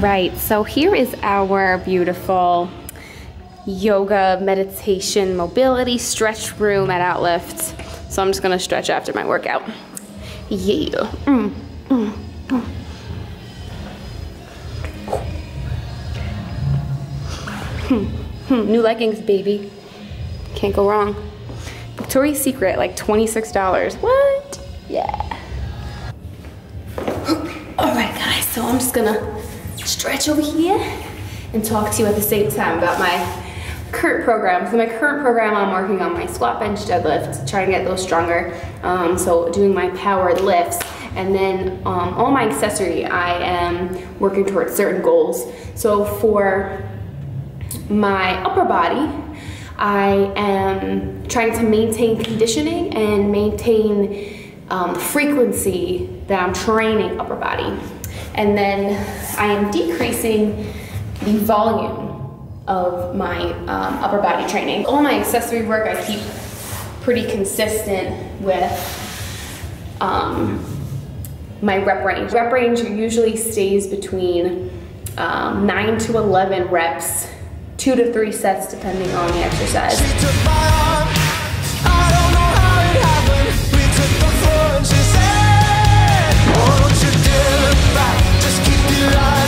right, so here is our beautiful yoga, meditation, mobility, stretch room at Outlift. So I'm just gonna stretch after my workout. Yeah. New leggings, baby. Can't go wrong. Victoria's Secret, like $26. What? Yeah. All right, guys, so I'm just gonna stretch over here and talk to you at the same time about my current program. So my current program, I'm working on my squat, bench, deadlift, trying to get those stronger. So doing my power lifts, and then all my accessory, I am working towards certain goals. So for my upper body, I am trying to maintain conditioning and maintain frequency that I'm training upper body. And then I am decreasing the volume of my upper body training. All my accessory work I keep pretty consistent with my rep range. Rep range usually stays between 9 to 11 reps, 2 to 3 sets depending on the exercise. She took my arm. I don't know how it happened. We took the floor and she said, "Oh, don't you dare look back, just keep your eyes